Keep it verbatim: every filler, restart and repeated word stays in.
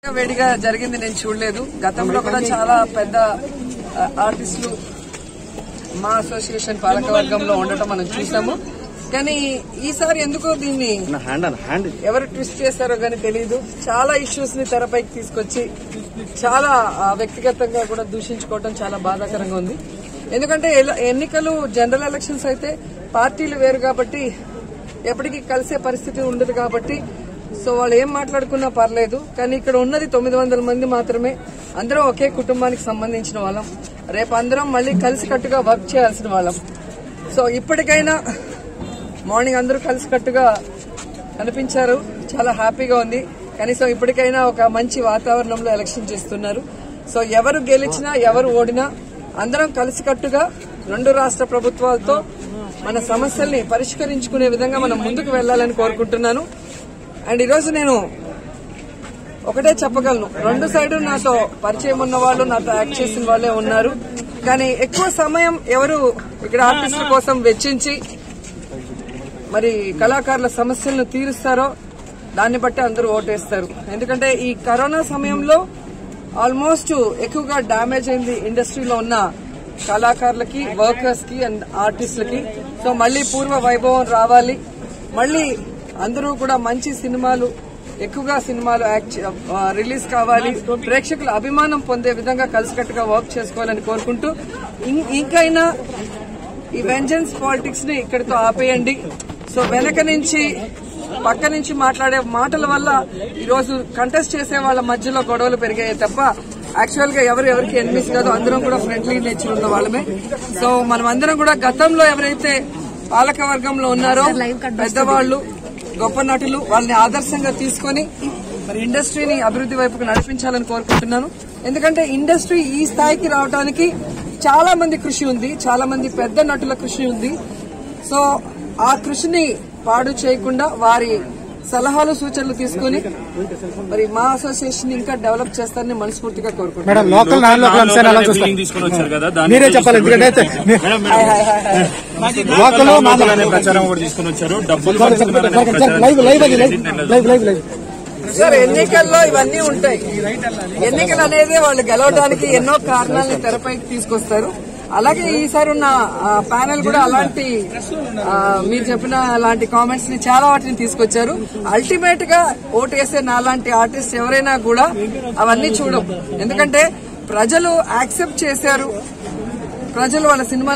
వేడిగా జరిగింది నేను చూడలేదు. గతంలో కూడా చాలా పెద్ద ఆర్టిస్టులు మా అసోసియేషన్ పాలకవర్గంలో ఉండటం మనం చూసాము. కానీ ఈసారి ఎందుకో దీన్ని ఎవరు ట్విస్ట్ చేశారో కానీ తెలియదు. చాలా ఇష్యూస్ ని తెరపైకి తీసుకొచ్చి చాలా వ్యక్తిగతంగా కూడా దూషించుకోవడం చాలా బాధాకరంగా ఉంది. ఎందుకంటే ఎన్నికలు జనరల్ ఎలక్షన్స్ అయితే పార్టీలు వేరు కాబట్టి ఎప్పటికీ కలిసే పరిస్థితి ఉండదు కాబట్టి సో వాళ్ళు ఏం మాట్లాడుకున్నా పర్లేదు. కానీ ఇక్కడ ఉన్నది తొమ్మిది వందల మంది మాత్రమే. అందరం ఒకే కుటుంబానికి సంబంధించిన వాళ్ళం. రేపు అందరం మళ్లీ కలిసికట్టుగా వర్క్ చేయాల్సిన వాళ్ళం. సో ఇప్పటికైనా మార్నింగ్ అందరూ కలిసికట్టుగా కనిపించారు. చాలా హ్యాపీగా ఉంది. కనీసం ఇప్పటికైనా ఒక మంచి వాతావరణంలో ఎలక్షన్ చేస్తున్నారు. సో ఎవరు గెలిచినా ఎవరు ఓడినా అందరం కలిసికట్టుగా రెండు రాష్ట్ర ప్రభుత్వాలతో మన సమస్యల్ని పరిష్కరించుకునే విధంగా మనం ముందుకు వెళ్లాలని కోరుకుంటున్నాను. అండ్ ఈరోజు నేను ఒకటే చెప్పగలను, రెండు సైడు నాతో పరిచయం ఉన్న వాళ్ళు, నాతో యాక్ట్ చేసిన వాళ్ళే ఉన్నారు. కానీ ఎక్కువ సమయం ఎవరు ఇక్కడ ఆర్టిస్టుల కోసం వెచ్చించి మరి కళాకారుల సమస్యలను తీరుస్తారో దాన్ని బట్టి అందరూ ఓటేస్తారు. ఎందుకంటే ఈ కరోనా సమయంలో ఆల్మోస్ట్ ఎక్కువగా డ్యామేజ్ అయింది ఇండస్ట్రీలో ఉన్న కళాకారులకి, వర్కర్స్ కి అండ్ ఆర్టిస్టులకి. సో మళ్లీ పూర్వ వైభవం రావాలి, మళ్లీ అందరూ కూడా మంచి సినిమాలు, ఎక్కువగా సినిమాలు రిలీజ్ కావాలి, ప్రేక్షకుల అభిమానం పొందే విధంగా కలిసికట్టుగా వర్క్ చేసుకోవాలని కోరుకుంటూ ఇంకైనా ఈ వెంజెన్స్ పాలిటిక్స్ ని ఇక్కడితో ఆపేయండి. సో వెనక నుంచి పక్క నుంచి మాట్లాడే మాటల వల్ల ఈరోజు కంటెస్ట్ చేసే వాళ్ళ మధ్యలో గొడవలు పెరిగాయి తప్ప యాక్చువల్ గా ఎవరు ఎవరికి ఎనిమిస్ కాదు. అందరం కూడా ఫ్రెండ్లీ నేచర్ ఉన్న వాళ్ళమే. సో మనం అందరం కూడా గతంలో ఎవరైతే పాలక వర్గంలో ఉన్నారో పెద్దవాళ్లు, గొప్ప నటులు, వాళ్ళని ఆదర్శంగా తీసుకుని మరి ఇండస్ట్రీని అభివృద్ది వైపుకు నడిపించాలని కోరుకుంటున్నాను. ఎందుకంటే ఇండస్ట్రీ ఈ స్థాయికి రావడానికి చాలా మంది కృషి ఉంది, చాలా మంది పెద్ద నటుల కృషి ఉంది. సో ఆ కృషిని పాడు చేయకుండా వారి సలహాలు సూచనలు తీసుకుని మరి మా అసోసియేషన్ ఇంకా డెవలప్ చేస్తారని మనస్ఫూర్తిగా కోరుకుంటున్నాను. సార్ ఎన్నికల్లో ఇవన్నీ ఉంటాయి. ఎన్నికలు అనేది వాళ్ళు గెలవడానికి ఎన్నో కారణాలను తెరపైకి తీసుకొస్తారు. అలాగే ఈసారి ఉన్న ప్యానెల్ కూడా అలాంటి మీరు చెప్పిన అలాంటి కామెంట్స్ ని చాలా వాటిని తీసుకొచ్చారు. అల్టిమేట్ గా ఓటు వేసే నాలాంటి ఆర్టిస్ట్ ఎవరైనా కూడా అవన్నీ చూడం. ఎందుకంటే ప్రజలు యాక్సెప్ట్ చేశారు, ప్రజలు వాళ్ళ సినిమా